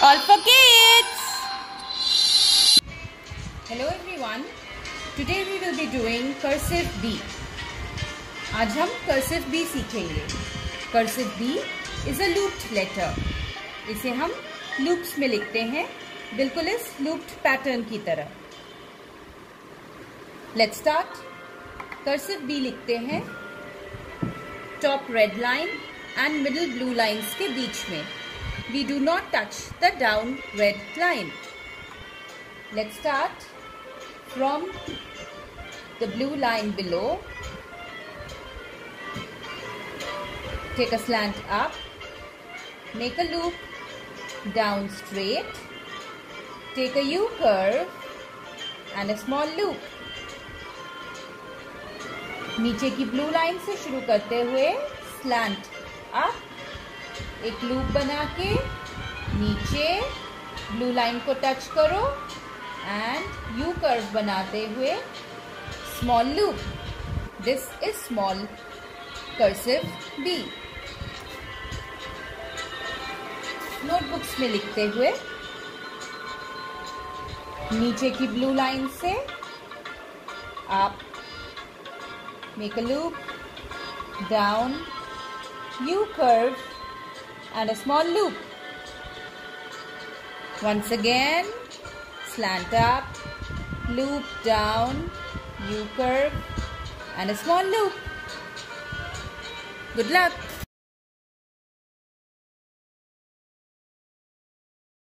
All for kids! Hello everyone. Today we will be doing cursive B. आज हम cursive B सीखेंगे. Cursive B is a looped letter. इसे हम loops में लिखते हैं, बिल्कुल इस looped pattern की तरह. Let's start. Cursive B लिखते हैं top red line and middle blue lines के बीच में. We do not touch the down red line. Let's start from the blue line below. Take a slant up. Make a loop down straight. Take a U-curve and a small loop. नीचे की blue line से शुरू करते हुए slant up, एक loop बना के नीचे ब्लू लाइन को टच करो एंड यू कर्व बनाते हुए small loop. This is small cursive B. Notebooks में लिखते हुए नीचे की ब्लू लाइन से आप make a loop down, U-curve and a small loop. Once again, slant up, loop down, U-curve and a small loop. Good luck!